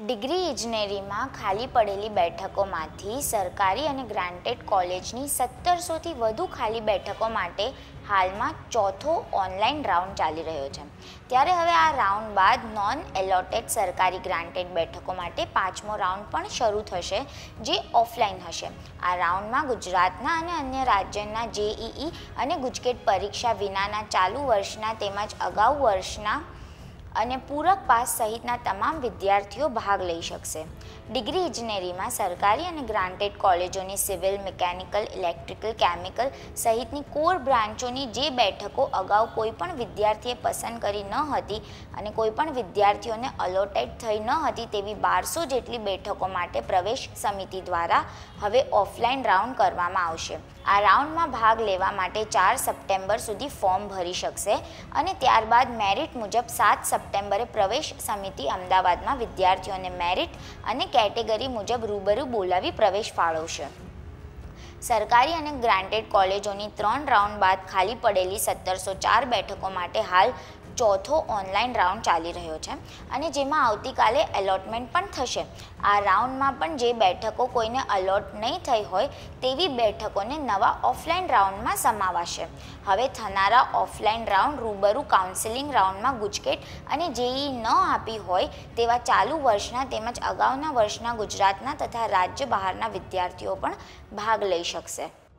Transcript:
Degree ઇજનેરીમાં ખાલી પડેલી બેઠકોમાંથી સરકારી અને ગ્રાન્ટેડ કોલેજની 1700થી વધુ ખાલી બેઠકો માટે હાલમાં ચોથો ઓનલાઈન રાઉન્ડ ચાલી રહ્યો છે. ત્યારે હવે આ રાઉન્ડ બાદ નોન એલોટેડ સરકારી ગ્રાન્ટેડ બેઠકો માટે પાંચમો રાઉન્ડ પણ શરૂ થશે, જે ઓફલાઈન હશે. આ રાઉન્ડમાં ગુજરાતના અને અન્ય રાજ્યના જેઈઈ અને ગુજકેટ પરીક્ષા વિનાના ચાલુ વર્ષના તેમજ અગાઉ વર્ષના અને પૂરક પાસ સહિતના તમામ વિદ્યાર્થીઓ ભાગ લઈ શકશે. ડિગ્રી ઇજનેરીમાં સરકારી અને ગ્રાન્ટેડ કોલેજોની સિવિલ, મિકેનિકલ, ઇલેક્ટ્રિકલ, કેમિકલ સહિતની કોર બ્રાન્ચોની જે બેઠકો અગાઉ કોઈપણ વિદ્યાર્થીએ પસંદ કરી ન હતી અને કોઈપણ વિદ્યાર્થીઓને અલોટેડ થઈ ન હતી તેવી 1200 જેટલી બેઠકો માટે પ્રવેશ સમિતિ દ્વારા હવે ઓફલાઈન રાઉન્ડ કરવામાં આવશે. આ રાઉન્ડમાં ભાગ લેવા માટે 4 સપ્ટેમ્બર સુધી ફોર્મ ભરી શકશે અને ત્યારબાદ મેરિટ મુજબ 7 સપ્ટેમ્બરે પ્રવેશ સમિતિ અમદાવાદમાં વિદ્યાર્થીઓને મેરિટ અને કેટેગરી મુજબ રૂબરૂ બોલાવી પ્રવેશ ફાળવશે. સરકારી અને ગ્રાન્ટેડ કોલેજોની 3 રાઉન્ડ બાદ ખાલી પડેલી 1704 બેઠકો માટે હાલ ચોથો ઓનલાઈન રાઉન્ડ ચાલી રહ્યો છે અને જેમાં આવતીકાલે એલોટમેન્ટ પણ થશે. આ રાઉન્ડમાં પણ જે બેઠકો કોઈને અલોટ નહીં થઈ હોય તેવી બેઠકોને નવા ઓફલાઈન રાઉન્ડમાં સમાવાશે. હવે થનારા ઓફલાઈન રાઉન્ડ રૂબરૂ કાઉન્સેલિંગ રાઉન્ડમાં ગુજકેટ અને જેઈઈ ન આપી હોય તેવા ચાલુ વર્ષના તેમજ અગાઉના વર્ષના ગુજરાતના તથા રાજ્ય બહારના વિદ્યાર્થીઓ પણ ભાગ લઈ શકશે.